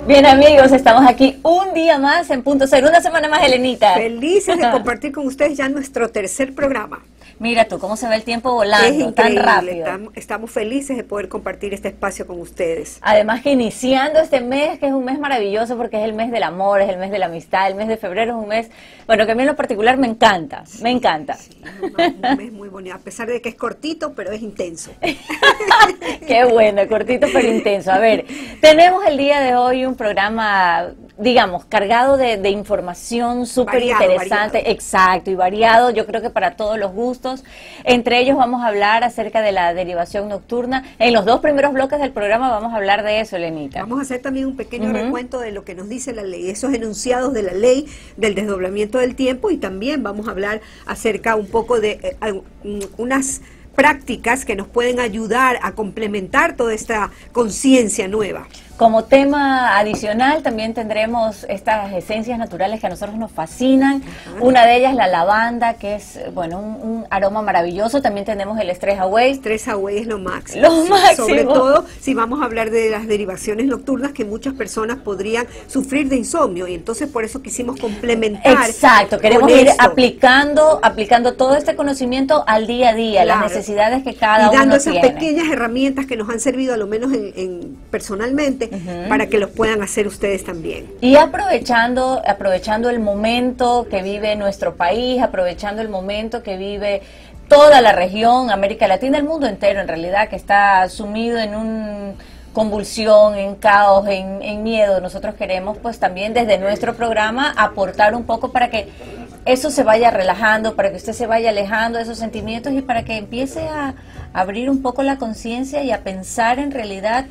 Bien, amigos, estamos aquí un día más en Punto Cero, una semana más, Elenita. Felices de compartir con ustedes ya nuestro tercer programa. Mira tú, cómo se ve el tiempo volando, tan rápido. Estamos felices de poder compartir este espacio con ustedes. Además que iniciando este mes, que es un mes maravilloso porque es el mes del amor, es el mes de la amistad, el mes de febrero es un mes, bueno, que a mí en lo particular me encanta, me encanta. Sí, un mes muy bonito, a pesar de que es cortito, pero es intenso. Qué bueno, cortito pero intenso. A ver, tenemos el día de hoy un programa, digamos, cargado de información súper interesante, variado. Exacto, y variado, yo creo que para todos los gustos. Entre ellos vamos a hablar acerca de la derivación nocturna. En los dos primeros bloques del programa vamos a hablar de eso, Elenita. Vamos a hacer también un pequeño recuento de lo que nos dice la ley, esos enunciados de la ley del desdoblamiento del tiempo, y también vamos a hablar acerca un poco de unas prácticas que nos pueden ayudar a complementar toda esta conciencia nueva. Como tema adicional también tendremos estas esencias naturales que a nosotros nos fascinan. Una de ellas la lavanda, que es, bueno, un aroma maravilloso. También tenemos el Stress Away. Stress Away es lo máximo. Lo máximo. Sobre todo si vamos a hablar de las derivaciones nocturnas, que muchas personas podrían sufrir de insomnio, y entonces por eso quisimos complementar. Exacto, queremos ir aplicando todo este conocimiento al día a día, claro, las necesidades que cada uno tiene. Y dando esas pequeñas herramientas que nos han servido, a lo menos personalmente, para que los puedan hacer ustedes también. Y aprovechando el momento que vive nuestro país, aprovechando el momento que vive toda la región, América Latina, el mundo entero en realidad, que está sumido en un convulsión, en caos, en miedo. Nosotros queremos pues también desde nuestro programa aportar un poco para que eso se vaya relajando, para que usted se vaya alejando de esos sentimientos y para que empiece a abrir un poco la conciencia y a pensar en realidad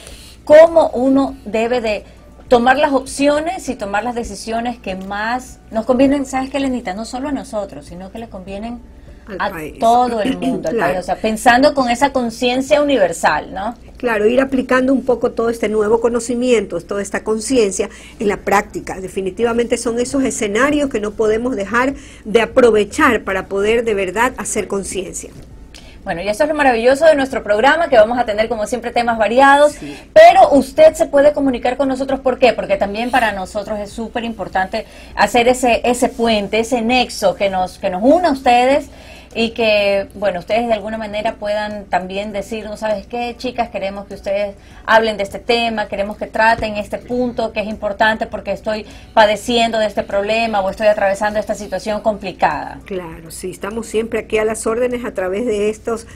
cómo uno debe de tomar las opciones y tomar las decisiones que más nos convienen. ¿Sabes qué, Lenita? No solo a nosotros, sino que le convienen a todo el mundo, al país. O sea, pensando con esa conciencia universal, ¿no? Claro, ir aplicando un poco todo este nuevo conocimiento, toda esta conciencia en la práctica. Definitivamente son esos escenarios que no podemos dejar de aprovechar para poder de verdad hacer conciencia. Bueno, y eso es lo maravilloso de nuestro programa, que vamos a tener como siempre temas variados, sí, pero usted se puede comunicar con nosotros. ¿Por qué? Porque también para nosotros es súper importante hacer ese puente, ese nexo que nos una a ustedes, y que, bueno, ustedes de alguna manera puedan también decirnos, ¿sabes qué, chicas? Queremos que ustedes hablen de este tema, queremos que traten este punto que es importante porque estoy padeciendo de este problema o estoy atravesando esta situación complicada. Claro, sí, estamos siempre aquí a las órdenes a través de estos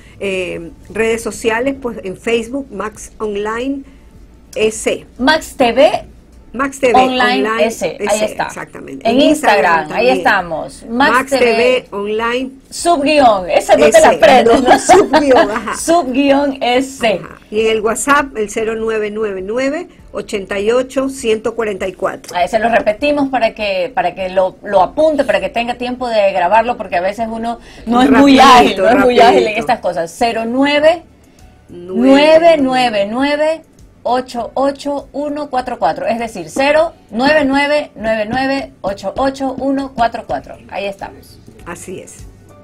redes sociales, pues en Facebook, Max Online S. Max TV. Max TV Online S, ahí está. Exactamente. En Instagram ahí estamos. Max TV Online. Subguión, esa no te la aprendes, ¿no? Subguión, ajá. Subguión S. Ajá. Y en el WhatsApp, el 0999-88-144. Ahí se lo repetimos para que lo apunte, para que tenga tiempo de grabarlo, porque a veces uno no es muy ágil, no es muy ágil en estas cosas. 09999-88144, es decir, 09999-88144. Ahí estamos. Así es.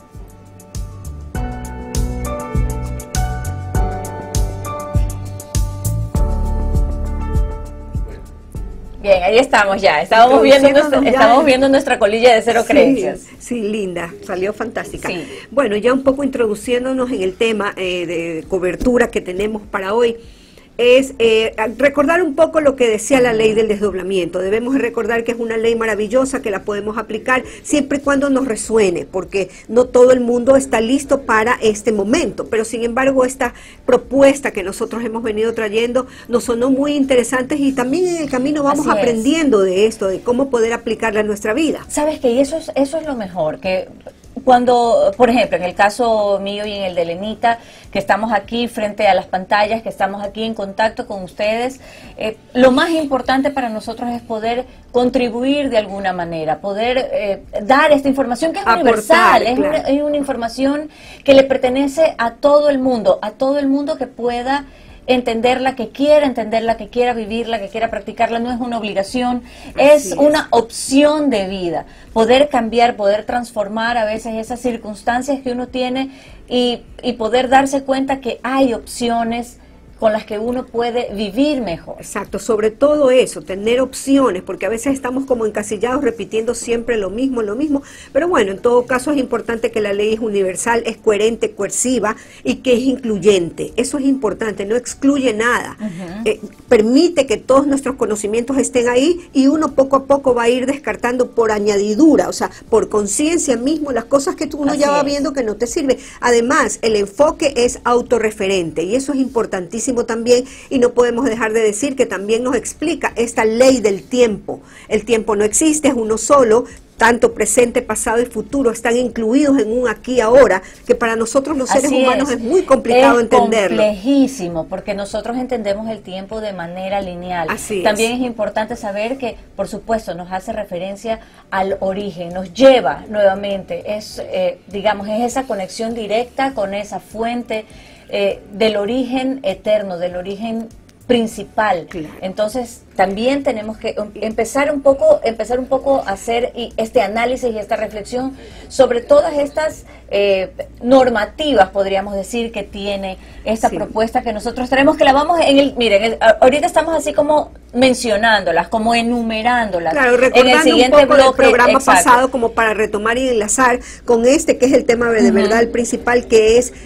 Bien, ahí estamos ya. Estamos viendo nuestra colilla de cero creencias. Sí, linda, salió fantástica. Sí. Bueno, ya un poco introduciéndonos en el tema de cobertura que tenemos para hoy, es recordar un poco lo que decía la ley del desdoblamiento. Debemos recordar que es una ley maravillosa, que la podemos aplicar siempre y cuando nos resuene, porque no todo el mundo está listo para este momento, pero sin embargo esta propuesta que nosotros hemos venido trayendo nos sonó muy interesantes, y también en el camino vamos aprendiendo de esto, de cómo poder aplicarla en nuestra vida. ¿Sabes qué? Y eso es lo mejor, que cuando, por ejemplo, en el caso mío y en el de Elenita, que estamos aquí frente a las pantallas, que estamos aquí en contacto con ustedes, lo más importante para nosotros es poder contribuir de alguna manera, poder dar esta información que es universal, claro, es una información que le pertenece a todo el mundo que pueda entenderla, que quiera vivirla, que quiera practicarla. No es una obligación, es una opción de vida. Poder cambiar, poder transformar a veces esas circunstancias que uno tiene y poder darse cuenta que hay opciones con las que uno puede vivir mejor. Exacto, sobre todo eso, tener opciones, porque a veces estamos como encasillados repitiendo siempre lo mismo, pero bueno, en todo caso es importante que la ley es universal, es coherente, coerciva y que es incluyente. Eso es importante, no excluye nada. Permite que todos nuestros conocimientos estén ahí y uno poco a poco va a ir descartando por añadidura, o sea, por conciencia mismo las cosas que uno ya va viendo que no te sirven. Además, el enfoque es autorreferente y eso es importantísimo también, y no podemos dejar de decir que también nos explica esta ley del tiempo. El tiempo no existe, es uno solo, tanto presente, pasado y futuro están incluidos en un aquí y ahora, que para nosotros los seres humanos es muy complicado entenderlo. Es complejísimo, porque nosotros entendemos el tiempo de manera lineal. También es importante saber que, por supuesto, nos hace referencia al origen, nos lleva nuevamente, digamos, es esa conexión directa con esa fuente del origen eterno, del origen principal. Claro. Entonces también tenemos que empezar un poco a hacer este análisis y esta reflexión sobre todas estas normativas, podríamos decir, que tiene esta propuesta que nosotros tenemos, que la vamos miren, ahorita estamos así como mencionándolas, como enumerándolas. Claro, recordando en el siguiente un poco bloque, del programa pasado, como para retomar y enlazar con este, que es el tema de verdad el principal, que es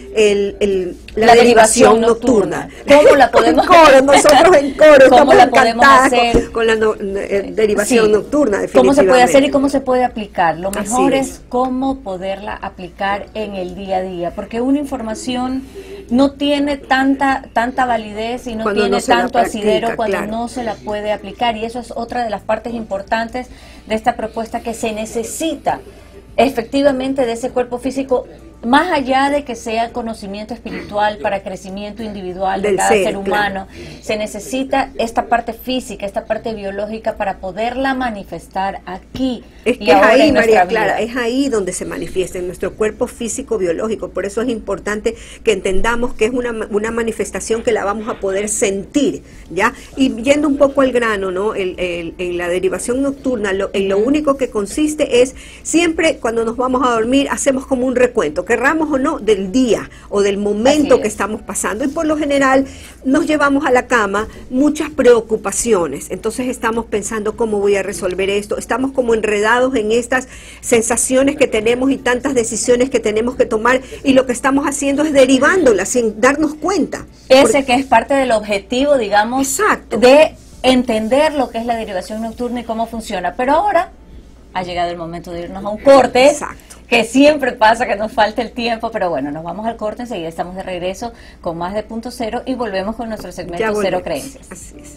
la derivación nocturna. ¿Cómo la podemos nosotros en coro estamos encantados con la derivación nocturna, definitivamente. ¿Cómo se puede hacer y cómo se puede aplicar? Lo mejor es cómo poderla aplicar en el día a día, porque una información no tiene tanta validez y no tiene tanto asidero cuando no se la puede aplicar, y eso es otra de las partes importantes de esta propuesta, que se necesita efectivamente de ese cuerpo físico, más allá de que sea conocimiento espiritual para crecimiento individual de cada ser humano, se necesita esta parte física, esta parte biológica para poderla manifestar aquí. Es que es ahí, María Clara, es ahí donde se manifiesta, en nuestro cuerpo físico biológico. Por eso es importante que entendamos que es una manifestación que la vamos a poder sentir, ¿ya? Y yendo un poco al grano, ¿no? En la derivación nocturna, en lo único que consiste es, siempre cuando nos vamos a dormir, hacemos como un recuento, querramos o no, del día o del momento que estamos pasando, y por lo general nos llevamos a la cama muchas preocupaciones. Entonces estamos pensando cómo voy a resolver esto, estamos como enredados en estas sensaciones que tenemos y tantas decisiones que tenemos que tomar, y lo que estamos haciendo es derivándolas sin darnos cuenta. Que es parte del objetivo, digamos, de entender lo que es la derivación nocturna y cómo funciona. Pero ahora ha llegado el momento de irnos a un corte. Que siempre pasa que nos falta el tiempo, pero bueno, nos vamos al corte, enseguida estamos de regreso con más de Punto Cero y volvemos con nuestro segmento Cero Creencias. Así es.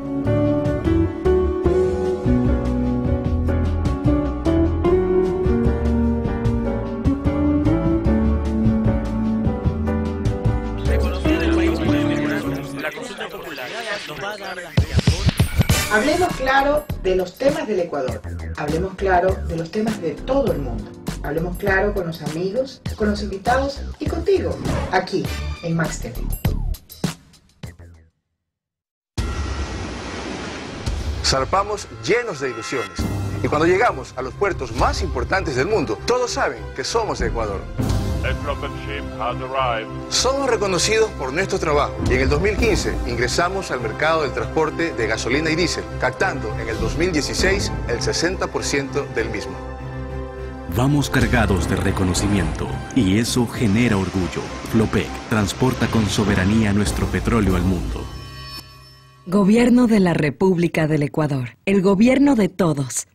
Hablemos claro de los temas del Ecuador, hablemos claro de los temas de todo el mundo, hablemos claro con los amigos, con los invitados y contigo, aquí en Max TV. Zarpamos llenos de ilusiones, y cuando llegamos a los puertos más importantes del mundo, todos saben que somos de Ecuador. Somos reconocidos por nuestro trabajo, y en el 2015 ingresamos al mercado del transporte de gasolina y diésel, captando en el 2016 el 60% del mismo. Vamos cargados de reconocimiento, y eso genera orgullo. Flopec transporta con soberanía nuestro petróleo al mundo. Gobierno de la República del Ecuador, el gobierno de todos.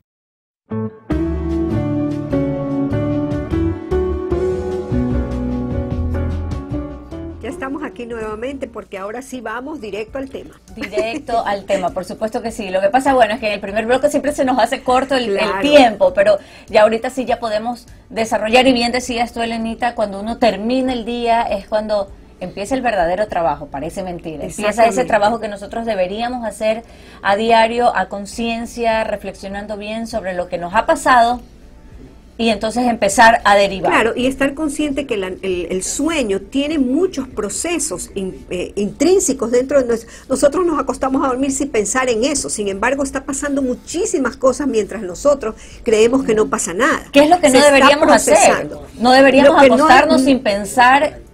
Estamos aquí nuevamente porque ahora sí vamos directo al tema. Directo al tema, por supuesto que sí. Lo que pasa, bueno, es que en el primer bloque siempre se nos hace corto el tiempo, pero ya ahorita sí ya podemos desarrollar, y bien decías tú, Elenita, cuando uno termina el día es cuando empieza el verdadero trabajo, parece mentira. Empieza ese trabajo que nosotros deberíamos hacer a diario, a conciencia, reflexionando bien sobre lo que nos ha pasado, y entonces empezar a derivar. Claro, y estar consciente que el sueño tiene muchos procesos intrínsecos dentro de nosotros. Nos acostamos a dormir sin pensar en eso, sin embargo está pasando muchísimas cosas mientras nosotros creemos que no pasa nada. ¿Qué es lo que no deberíamos hacer? No deberíamos acostarnos sin pensar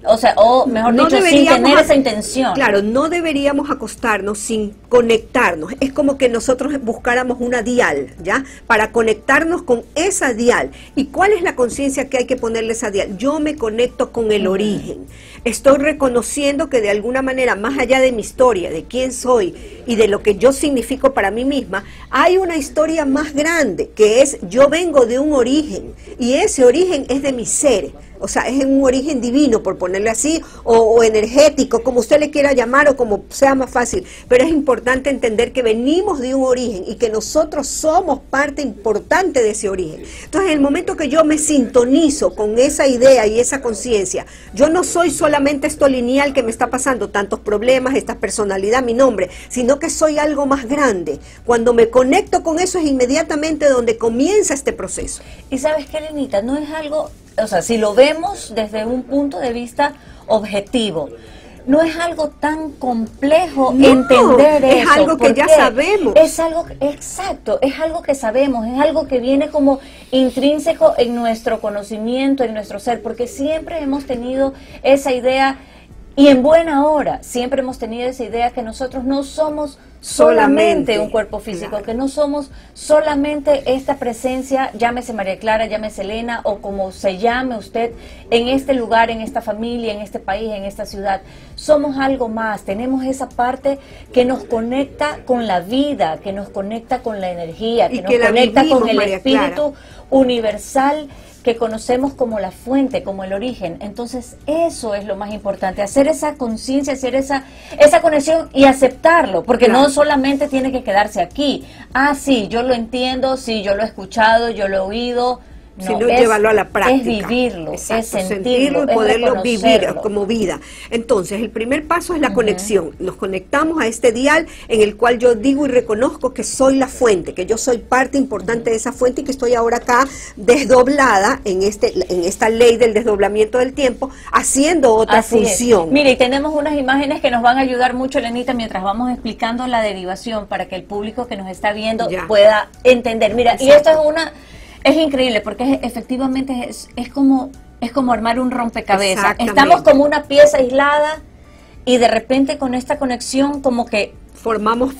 o sea, o mejor No dicho, sin deberíamos tener esa intención. Claro, no deberíamos acostarnos sin conectarnos. Es como que nosotros buscáramos una dial, ¿ya? Para conectarnos con esa dial. ¿Y cuál es la conciencia que hay que ponerle a esa dial? Yo me conecto con el origen. Estoy reconociendo que de alguna manera, más allá de mi historia, de quién soy y de lo que yo significo para mí misma, hay una historia más grande, que es yo vengo de un origen, y ese origen es de mi ser. O sea, es un origen divino, por ponerle así, o energético, como usted le quiera llamar, o como sea más fácil. Pero es importante entender que venimos de un origen y que nosotros somos parte importante de ese origen. Entonces, en el momento que yo me sintonizo con esa idea y esa conciencia, yo no soy solamente esto lineal que me está pasando, tantos problemas, esta personalidad, mi nombre, sino que soy algo más grande. Cuando me conecto con eso es inmediatamente donde comienza este proceso. Y ¿sabes qué, Lenita? No es algo... O sea, si lo vemos desde un punto de vista objetivo, no es algo tan complejo entender eso. Es algo que ya sabemos. Es algo, exacto, es algo que sabemos, es algo que viene como intrínseco en nuestro conocimiento, en nuestro ser, porque siempre hemos tenido esa idea, y en buena hora, siempre hemos tenido esa idea que nosotros no somos solamente un cuerpo físico, claro, que no somos solamente esta presencia, llámese María Clara, llámese Elena, o como se llame usted, en este lugar, en esta familia, en este país, en esta ciudad. Somos algo más, tenemos esa parte que nos conecta con la vida, que nos conecta con la energía, que nos conecta con el espíritu universal que conocemos como la fuente, como el origen. Entonces eso es lo más importante, hacer esa conciencia, hacer esa conexión y aceptarlo, porque claro, no solamente tiene que quedarse aquí. Ah, sí, yo lo entiendo, sí, yo lo he escuchado, yo lo he oído. No, sino llevarlo a la práctica. Es vivirlo, exacto, es sentirlo y poderlo vivir como vida. Entonces, el primer paso es la conexión. Nos conectamos a este dial en el cual yo digo y reconozco que soy la fuente, que yo soy parte importante de esa fuente y que estoy ahora acá desdoblada en esta ley del desdoblamiento del tiempo, haciendo otra función. Mire, y tenemos unas imágenes que nos van a ayudar mucho, Lenita, mientras vamos explicando la derivación para que el público que nos está viendo pueda entender. Mira, exacto, y esto es increíble porque efectivamente es como armar un rompecabezas. Estamos como una pieza aislada y de repente con esta conexión como que formamos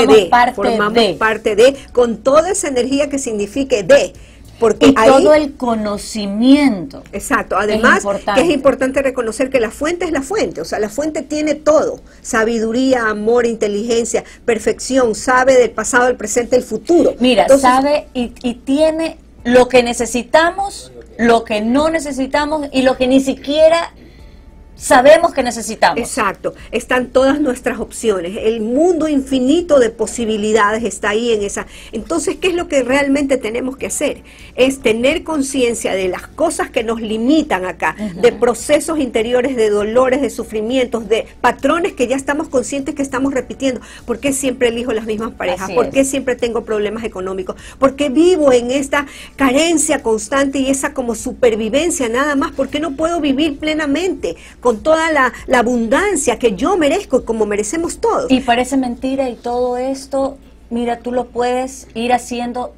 parte de, con toda esa energía que signifique de. Porque y ahí, todo el conocimiento. Exacto, además que es importante reconocer que la fuente es la fuente, o sea, la fuente tiene todo, sabiduría, amor, inteligencia, perfección, sabe del pasado, del presente, del futuro. Mira, entonces, sabe y tiene lo que necesitamos, lo que no necesitamos y lo que ni siquiera sabemos que necesitamos. Exacto, están todas nuestras opciones, el mundo infinito de posibilidades está ahí en esa. Entonces, ¿qué es lo que realmente tenemos que hacer? Es tener conciencia de las cosas que nos limitan acá, de procesos interiores, de dolores, de sufrimientos, de patrones que ya estamos conscientes que estamos repitiendo. ¿Por qué siempre elijo las mismas parejas? ¿Por qué siempre tengo problemas económicos? ¿Por qué vivo en esta carencia constante y esa como supervivencia nada más? ¿Por qué no puedo vivir plenamente con toda la abundancia que yo merezco, como merecemos todos? Y parece mentira, y todo esto, mira, tú lo puedes ir haciendo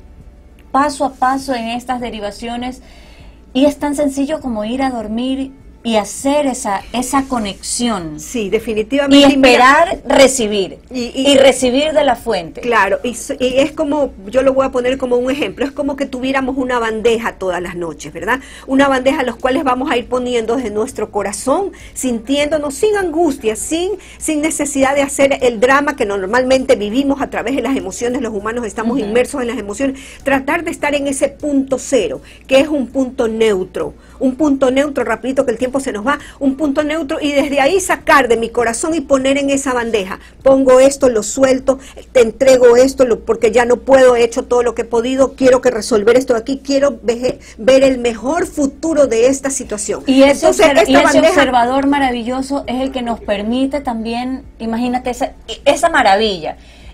paso a paso en estas derivaciones, y es tan sencillo como ir a dormir y hacer esa conexión. Sí, definitivamente. Y esperar recibir. Y recibir de la fuente. Claro, y es como, yo lo voy a poner como un ejemplo, es como que tuviéramos una bandeja todas las noches, ¿verdad? Una bandeja a los cuales vamos a ir poniendo desde nuestro corazón, sintiéndonos sin angustia, sin necesidad de hacer el drama que normalmente vivimos a través de las emociones. Los humanos estamos inmersos en las emociones. Tratar de estar en ese punto cero, que es un punto neutro. Un punto neutro, rapidito que el tiempo se nos va, un punto neutro, y desde ahí sacar de mi corazón y poner en esa bandeja. Pongo esto, lo suelto, te entrego esto, porque ya no puedo, he hecho todo lo que he podido, quiero que resolver esto de aquí, quiero ver el mejor futuro de esta situación. Y ese observador maravilloso es el que nos permite también, imagínate esa maravilla.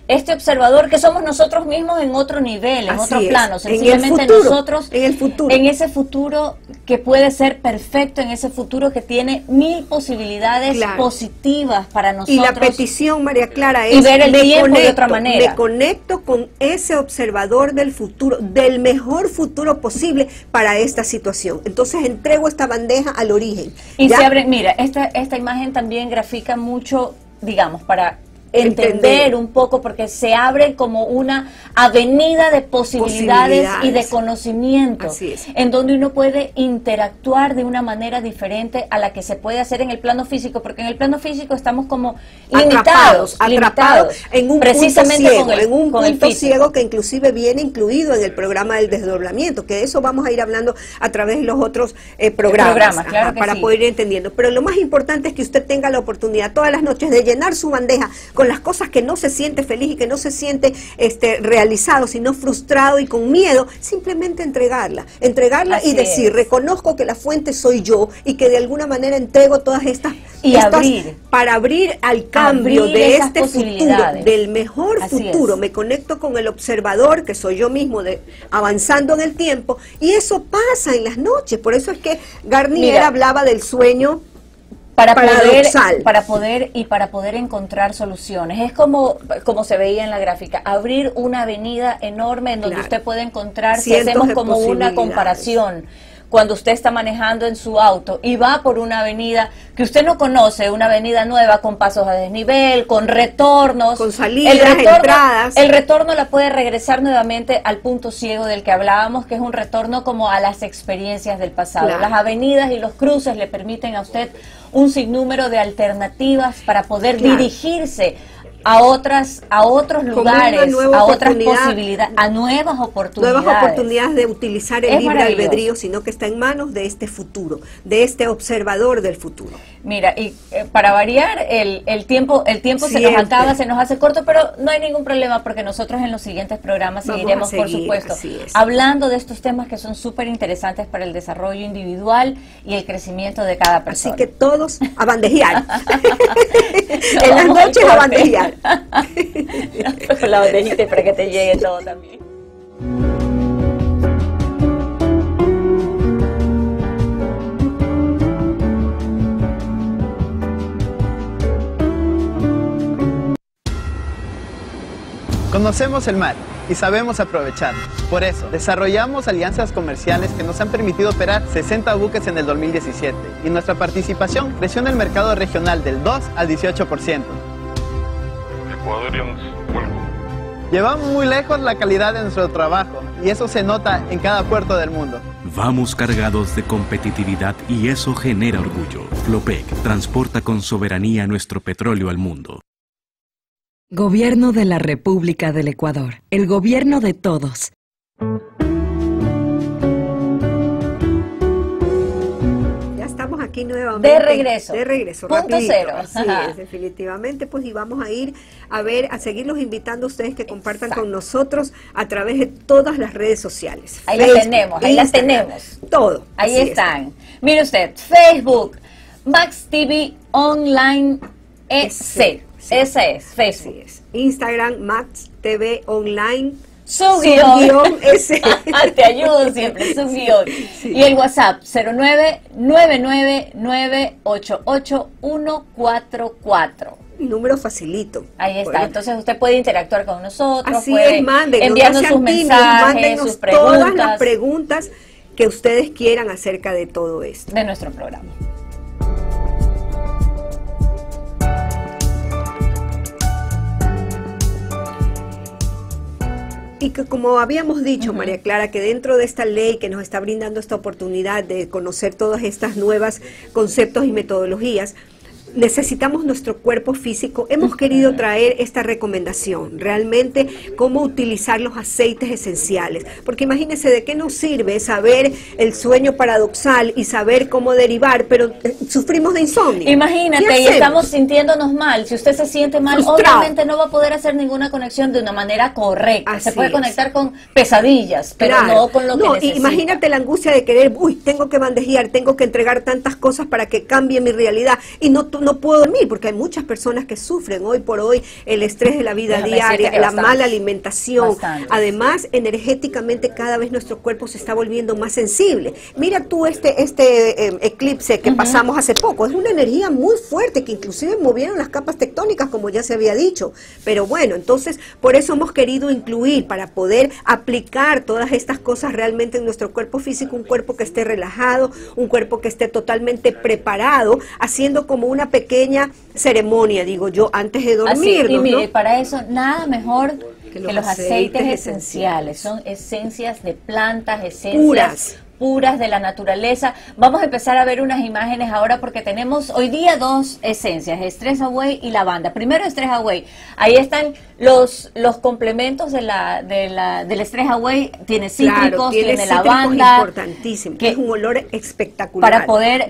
este observador que somos nosotros mismos en otro nivel, en otro plano, sencillamente nosotros en el futuro, en ese futuro que puede ser perfecto, en ese futuro que tiene 1000 posibilidades positivas para nosotros. Y la petición, María Clara, es y ver el tiempo de otra manera. Me conecto con ese observador del futuro, del mejor futuro posible para esta situación. Entonces entrego esta bandeja al origen. Y se abre, mira, esta imagen también grafica mucho, digamos, para entender un poco, porque se abre como una avenida de posibilidades y de conocimiento, en donde uno puede interactuar de una manera diferente a la que se puede hacer en el plano físico, porque en el plano físico estamos como atrapados en un punto ciego que inclusive viene incluido en el programa del desdoblamiento, que de eso vamos a ir hablando a través de los otros programas claro para poder ir entendiendo. Pero lo más importante es que usted tenga la oportunidad todas las noches de llenar su bandeja con las cosas que no se siente feliz y que no se siente realizado, sino frustrado y con miedo, simplemente entregarla y decir, reconozco que la fuente soy yo y que de alguna manera entrego todas estas para abrir al cambio de este futuro, del mejor futuro. Me conecto con el observador que soy yo mismo, avanzando en el tiempo, y eso pasa en las noches. Por eso es que Garnier hablaba del sueño para poder encontrar soluciones. Es como se veía en la gráfica, abrir una avenida enorme en donde usted puede encontrar, si hacemos como una comparación, cuando usted está manejando en su auto y va por una avenida que usted no conoce, una avenida nueva con pasos a desnivel, con retornos, con salidas, entradas. El retorno la puede regresar nuevamente al punto ciego del que hablábamos, que es un retorno como a las experiencias del pasado. Las avenidas y los cruces le permiten a usted un sinnúmero de alternativas para poder dirigirse a otros lugares, a otras posibilidades, a nuevas oportunidades de utilizar el libre albedrío, sino que está en manos de este futuro, de este observador del futuro. Mira, y para variar, el tiempo se nos acaba, se nos hace corto, pero no hay ningún problema, porque nosotros en los siguientes programas seguiremos, por supuesto, hablando de estos temas que son súper interesantes para el desarrollo individual y el crecimiento de cada persona. Así que todos a bandejear. En las noches a bandejear. Con la bandejita para que te llegue todo también. Conocemos el mar y sabemos aprovecharlo. Por eso, desarrollamos alianzas comerciales que nos han permitido operar 60 buques en el 2017 y nuestra participación creció en el mercado regional del 2 al 18%. Llevamos muy lejos la calidad de nuestro trabajo y eso se nota en cada puerto del mundo. Vamos cargados de competitividad y eso genera orgullo. Flopec transporta con soberanía nuestro petróleo al mundo. Gobierno de la República del Ecuador, el gobierno de todos. Aquí nuevamente. De regreso. Punto rapidito. Cero. Así es, definitivamente, pues, y vamos a ir a seguirlos invitando a ustedes que compartan con nosotros a través de todas las redes sociales. Ahí Facebook, las tenemos, ahí las tenemos. Todo. Ahí están. Mire usted, Facebook, Max TV Online EC. Ese es, Facebook. Es. Instagram, Max TV Online. Su guión ese. Te ayudo siempre, su guión. Y el WhatsApp 0999988144. Número facilito. Ahí está. Bueno, entonces usted puede interactuar con nosotros, así puede enviarnos sus mensajes, sus preguntas, todas las preguntas que ustedes quieran acerca de todo esto. De nuestro programa. Y que, como habíamos dicho, María Clara, que dentro de esta ley que nos está brindando esta oportunidad de conocer todas estas nuevas conceptos y metodologías, necesitamos nuestro cuerpo físico. Hemos querido traer esta recomendación, realmente cómo utilizar los aceites esenciales, porque imagínense de qué nos sirve saber el sueño paradoxal y saber cómo derivar, pero sufrimos de insomnio. Imagínate, y estamos sintiéndonos mal. Si usted se siente mal, obviamente no va a poder hacer ninguna conexión de una manera correcta. Así se puede conectar con pesadillas, pero no con lo que necesita. Imagínate la angustia de querer, tengo que bandejear, tengo que entregar tantas cosas para que cambie mi realidad, y no no puedo dormir, porque hay muchas personas que sufren hoy por hoy el estrés de la vida diaria, la mala alimentación. Además, energéticamente cada vez nuestro cuerpo se está volviendo más sensible. Mira tú este eclipse que pasamos hace poco, es una energía muy fuerte que inclusive movieron las capas tectónicas, como ya se había dicho. Pero bueno, entonces por eso hemos querido incluir, para poder aplicar todas estas cosas realmente en nuestro cuerpo físico, un cuerpo que esté relajado, un cuerpo que esté totalmente preparado, haciendo como una pequeña ceremonia, digo yo, antes de dormir. Y mire, para eso nada mejor que los aceites esenciales. Son esencias de plantas, esencias puras de la naturaleza. Vamos a empezar a ver unas imágenes ahora porque tenemos hoy día dos esencias, Stress Away y lavanda. Primero Stress Away. Ahí están los complementos del Stress Away. Tiene cítricos, tiene lavanda, importantísimo, que es un olor espectacular. Para poder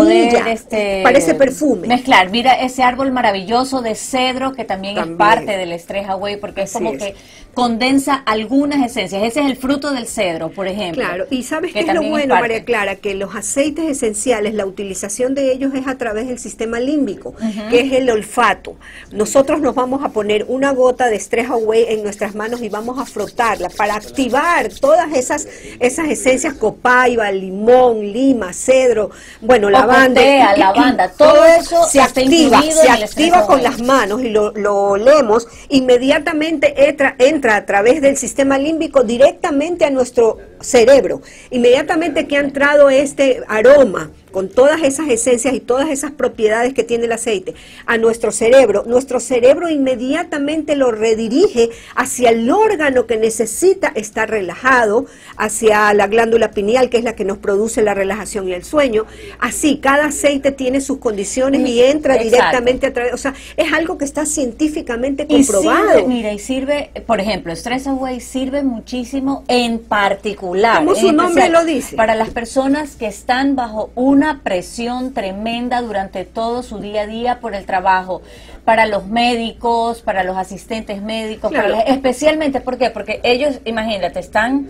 parece perfume. Mezclar. Mira ese árbol maravilloso de cedro que también es parte del Stress Away, porque es como que condensa algunas esencias. Ese es el fruto del cedro, por ejemplo. Claro, y ¿sabes qué es lo bueno, María Clara? Que los aceites esenciales, la utilización de ellos es a través del sistema límbico, que es el olfato. Nosotros nos vamos a poner una gota de Stress Away en nuestras manos y vamos a frotarla para activar todas esas esencias, copaiba, limón, lima, cedro, bueno, lavanda, todo eso se activa con las manos y lo olemos, inmediatamente entra a través del sistema límbico directamente a nuestro cerebro. Inmediatamente que ha entrado este aroma con todas esas esencias y todas esas propiedades que tiene el aceite a nuestro cerebro inmediatamente lo redirige hacia el órgano que necesita estar relajado, hacia la glándula pineal, que es la que nos produce la relajación y el sueño. Así, cada aceite tiene sus condiciones y entra directamente a través, o sea, es algo que está científicamente comprobado. Y sirve, por ejemplo, Stress Away sirve muchísimo en particular, como su nombre lo dice, para las personas que están bajo una presión tremenda durante todo su día a día por el trabajo, para los médicos, para los asistentes médicos, especialmente, ¿por qué? Porque ellos, imagínate, están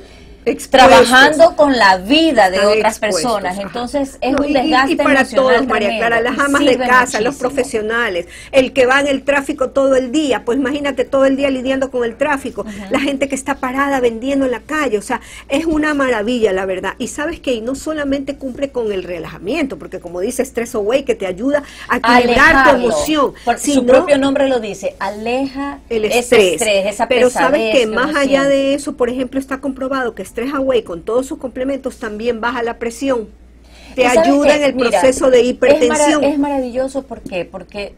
trabajando con la vida de otras personas, entonces es un desgaste y para emocional todos, María Clara, las amas de casa, muchísimo. Los profesionales, el que va en el tráfico todo el día, pues imagínate todo el día lidiando con el tráfico, la gente que está parada vendiendo en la calle, o sea, es una maravilla, la verdad. Y sabes que no solamente cumple con el relajamiento, porque como dice Stress Away, que te ayuda a equilibrar tu emoción, sino, su propio nombre lo dice, aleja el estrés, esa pero sabes que más allá de eso, por ejemplo, está comprobado que Stress Away con todos sus complementos también baja la presión, te ayuda en el proceso de hipertensión. Es maravilloso, ¿por qué? Porque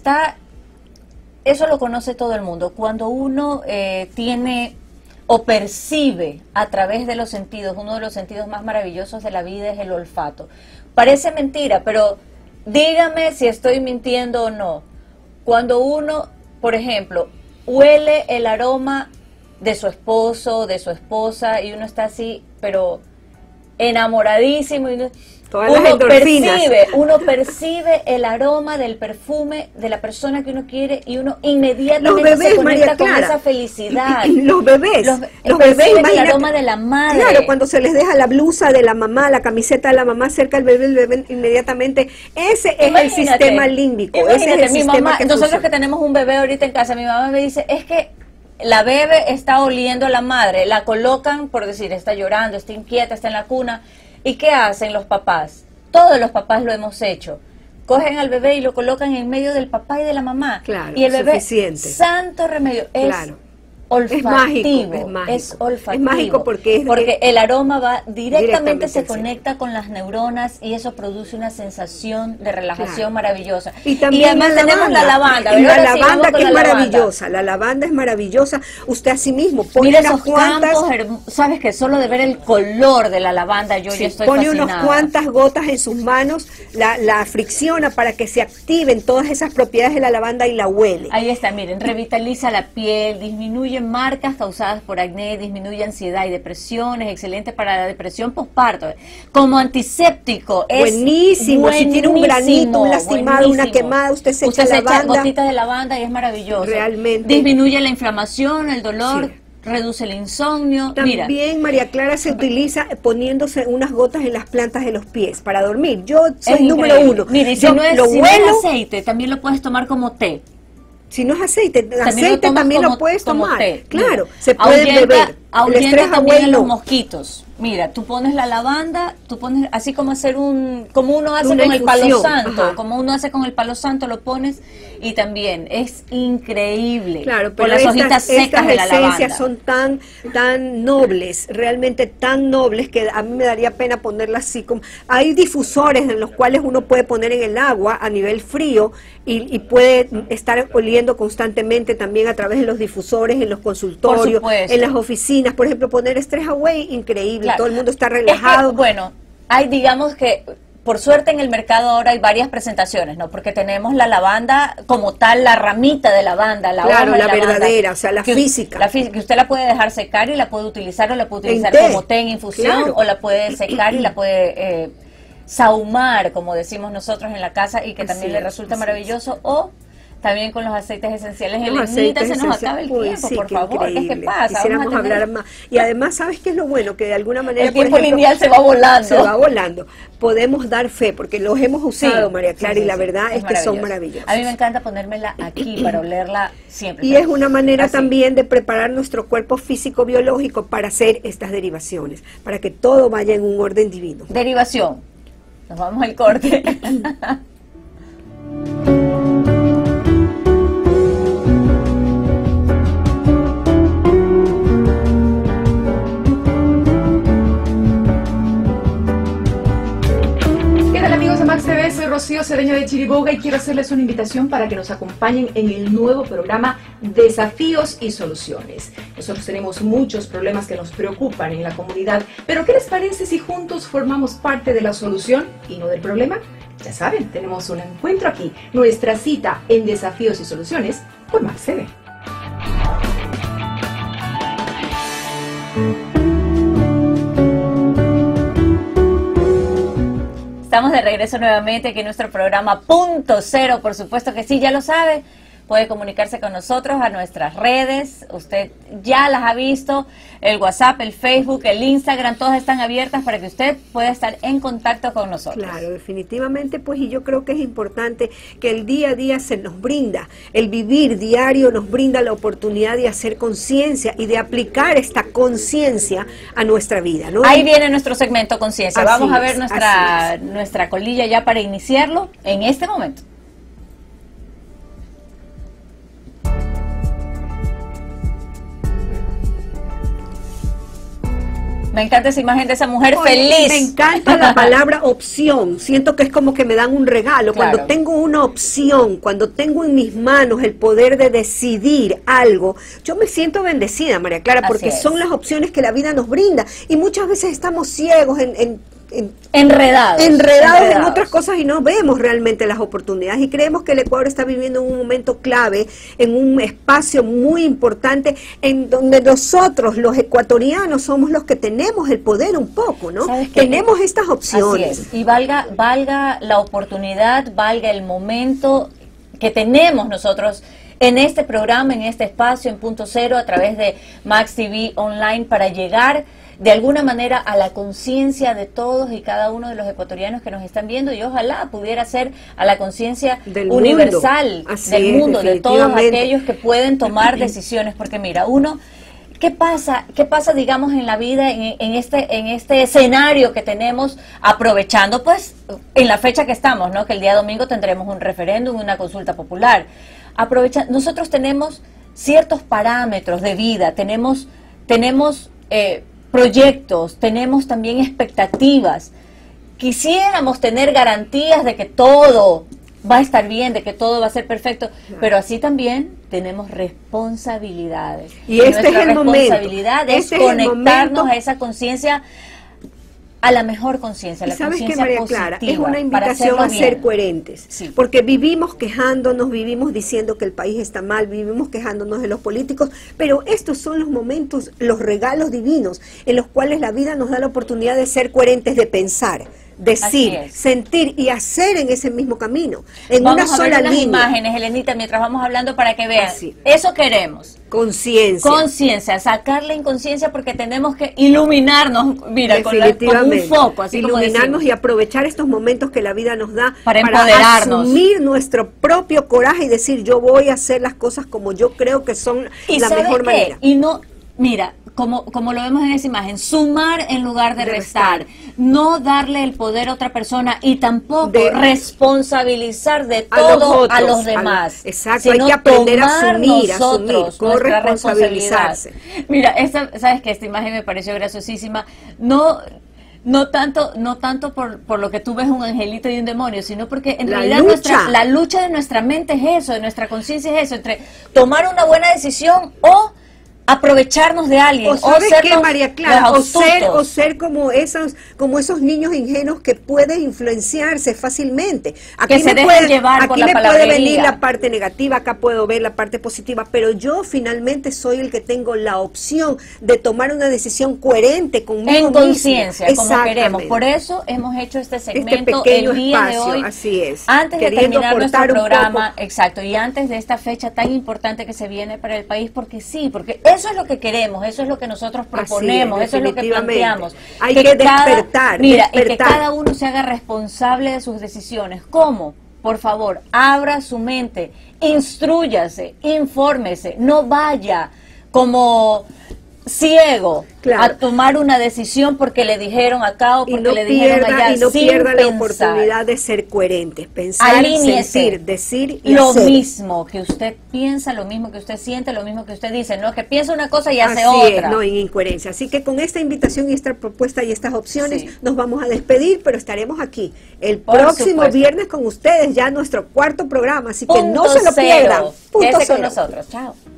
eso lo conoce todo el mundo, cuando uno tiene o percibe a través de los sentidos, uno de los sentidos más maravillosos de la vida es el olfato. Parece mentira, pero dígame si estoy mintiendo o no. Cuando uno, por ejemplo, huele el aroma de su esposo, de su esposa, y uno está así, pero enamoradísimo, y uno percibe el aroma del perfume de la persona que uno quiere y uno inmediatamente se conecta con esa felicidad. Los bebés, el aroma de la madre. Claro, cuando se les deja la blusa de la mamá, la camiseta de la mamá cerca del bebé, el bebé inmediatamente, ese es el sistema límbico. Ese es el sistema que nosotros que tenemos un bebé ahorita en casa, mi mamá me dice, es que la bebé está oliendo a la madre, la colocan, por decir, está llorando, está inquieta, está en la cuna. ¿Y qué hacen los papás? Todos los papás lo hemos hecho. Cogen al bebé y lo colocan en medio del papá y de la mamá. Claro, y el bebé, santo remedio, es olfativo. Es olfativo. Es mágico porque el aroma va directamente se conecta con las neuronas y eso produce una sensación de relajación maravillosa. Y también tenemos la lavanda. Y la lavanda que es maravillosa. La lavanda es maravillosa. Usted así mismo pone unas cuantas. Sabes que solo de ver el color de la lavanda yo ya estoy pone fascinada. unas cuantas gotas en sus manos, la fricciona para que se activen todas esas propiedades de la lavanda y la huele. Ahí está, miren, revitaliza la piel, disminuye marcas causadas por acné, disminuye ansiedad y depresión, es excelente para la depresión postparto. Como antiséptico es buenísimo. Si tiene un granito, un lastimado, una quemada, usted se echa lavanda. Gotitas de lavanda y es maravilloso. Realmente. Disminuye la inflamación, el dolor. Sí. reduce el insomnio. También, mira, María Clara, se utiliza poniéndose unas gotas en las plantas de los pies para dormir. Yo soy es número increíble. 1. Mira, y si Yo no es, lo si no huelo, es aceite, también lo puedes tomar como té. si no es aceite, También también tomas lo puedes como tomar. té. Claro, Mira, se pueden beber. El ahuyenta estrés también a away los no. mosquitos. Mira, tú pones la lavanda, tú pones así como como uno hace Una con el palo infusión, santo, ajá. como uno hace con el palo santo, lo pones y también es increíble. Claro, con pero las hojitas secas estas de la esencias lavanda. son tan nobles, realmente tan nobles, que a mí me daría pena ponerlas así. Hay difusores en los cuales uno puede poner en el agua a nivel frío y puede estar oliendo constantemente también a través de los difusores en los consultorios, supuesto. en las oficinas. Por ejemplo, poner Stress Away, increíble, Claro. todo el mundo está Es que, relajado. bueno, hay, digamos que, por suerte en el mercado ahora hay varias presentaciones, ¿no? Porque tenemos la lavanda como tal, la ramita de lavanda, la Claro, hoja de la lavanda, verdadera, o sea, la que física. que usted la puede dejar secar y la puede utilizar, o la puede En utilizar té, como té en infusión, claro. o la puede secar y la puede sahumar, como decimos nosotros en la casa, y que también Así le es, resulta así maravilloso, o también con los aceites esenciales. Los Elenita, se aceites nos acaba el esenciales. tiempo, Uy, sí, por qué favor, ¿qué increíble. pasa? Quisiéramos Vamos a tener- hablar más. Y además, ¿sabes qué es lo bueno? Que de alguna manera, El tiempo por ejemplo, lineal se va volando. se va volando. Podemos dar fe, porque los hemos usado, Sí, María Clara, sí, y la sí, verdad es que son maravilloso. maravillosos. A mí me encanta ponérmela aquí para olerla siempre. Y es una manera Así. también de preparar nuestro cuerpo físico-biológico para hacer estas derivaciones, para que todo vaya en un orden divino. Derivación. Nos vamos al corte. ¿Qué tal, amigos de Max TV? Soy Rocío Cedeño de Chiriboga y quiero hacerles una invitación para que nos acompañen en el nuevo programa Desafíos y Soluciones. Nosotros tenemos muchos problemas que nos preocupan en la comunidad, pero ¿qué les parece si juntos formamos parte de la solución y no del problema? Ya saben, tenemos un encuentro aquí, nuestra cita en Desafíos y Soluciones por Max TV. Estamos de regreso nuevamente aquí en nuestro programa Punto Cero, por supuesto que sí, ya lo sabe. Puede comunicarse con nosotros a nuestras redes, usted ya las ha visto, el WhatsApp, el Facebook, el Instagram, todas están abiertas para que usted pueda estar en contacto con nosotros. Claro, definitivamente, pues, y yo creo que es importante que el día a día se nos brinda, el vivir diario nos brinda la oportunidad de hacer conciencia y de aplicar esta conciencia a nuestra vida, ¿no? Ahí viene nuestro segmento Conciencia. Así Vamos a ver es, nuestra colilla ya para iniciarlo en este momento. Me encanta esa imagen de esa mujer Oye, feliz. Me encanta la palabra opción. Siento que es como que me dan un regalo. Claro. Cuando tengo una opción, cuando tengo en mis manos el poder de decidir algo, yo me siento bendecida, María Clara, Así porque es. son las opciones que la vida nos brinda. Y muchas veces estamos ciegos Enredados en otras cosas y no vemos realmente las oportunidades, y creemos que el Ecuador está viviendo un momento clave, en un espacio muy importante en donde nosotros los ecuatorianos somos los que tenemos el poder un poco, ¿no? ¿Sabes qué? Tenemos estas opciones. Así es. Y valga la oportunidad, valga el momento que tenemos nosotros en este programa, en este espacio, en Punto Cero, a través de Max TV Online, para llegar de alguna manera a la conciencia de todos y cada uno de los ecuatorianos que nos están viendo, y ojalá pudiera ser a la conciencia Del universal mundo. Así del es, mundo, de todos definitivamente. aquellos que pueden tomar decisiones, porque mira, uno, ¿qué pasa, digamos, en la vida, en este escenario que tenemos, aprovechando, pues, en la fecha que estamos, ¿no? Que el día domingo tendremos un referéndum, una consulta popular. Nosotros tenemos ciertos parámetros de vida, tenemos proyectos, tenemos también expectativas. Quisiéramos tener garantías de que todo va a estar bien, de que todo va a ser perfecto, pero así también tenemos responsabilidades. Y este es nuestra el momento. responsabilidad es Este es el conectarnos momento. a esa conciencia, a la mejor conciencia, a Y la sabes que, conciencia María positiva. Clara, es una para invitación a hacerlo ser bien. coherentes, Sí. porque vivimos quejándonos, vivimos diciendo que el país está mal, vivimos quejándonos de los políticos, pero estos son los momentos, los regalos divinos, en los cuales la vida nos da la oportunidad de ser coherentes, de pensar, decir, sentir y hacer en ese mismo camino, en vamos una sola a ver unas línea. Imágenes, Helenita, mientras vamos hablando para que vean. Eso queremos. Conciencia. Conciencia, sacar la inconsciencia porque tenemos que iluminarnos, mira, con un foco. Así iluminarnos y aprovechar estos momentos que la vida nos da para empoderarnos. Asumir nuestro propio coraje y decir, yo voy a hacer las cosas como yo creo que son la mejor manera. Y no, mira, como lo vemos en esa imagen, sumar en lugar de restar, no darle el poder a otra persona y tampoco responsabilizar de todo a los demás. Exacto, hay que aprender a asumir, corresponsabilizarse. Mira, sabes que esta imagen me pareció graciosísima, no tanto por lo que tú ves un angelito y un demonio, sino porque en realidad la lucha de nuestra mente es eso, de nuestra conciencia es eso, entre tomar una buena decisión o aprovecharnos de alguien, o ¿sabes qué, María Clara? O ser como esos niños ingenuos que pueden influenciarse fácilmente. Aquí que se dejen llevar por la palabrería. Puede venir la parte negativa, acá puedo ver la parte positiva, pero yo finalmente soy el que tengo la opción de tomar una decisión coherente conmigo en conciencia, como queremos. Por eso hemos hecho este segmento el día de hoy. Así es. Antes de terminar nuestro programa, exacto, y antes de esta fecha tan importante que se viene para el país, porque eso es lo que queremos, eso es lo que nosotros proponemos, eso es lo que planteamos. Hay que despertar. Mira, y que cada uno se haga responsable de sus decisiones. ¿Cómo? Por favor, abra su mente, instrúyase, infórmese, no vaya como ciego a tomar una decisión porque le dijeron acá o porque le dijeron allá, y no pierda la oportunidad de ser coherentes, pensar, sentir, decir y lo hacer. Mismo que usted piensa, lo mismo que usted siente, lo mismo que usted dice, no es que piensa una cosa y hace otra. No, en incoherencia. Así que con esta invitación y esta propuesta y estas opciones nos vamos a despedir, pero estaremos aquí el próximo viernes con ustedes, ya nuestro cuarto programa, así que no se lo pierdan. Quédese con nosotros. Chao.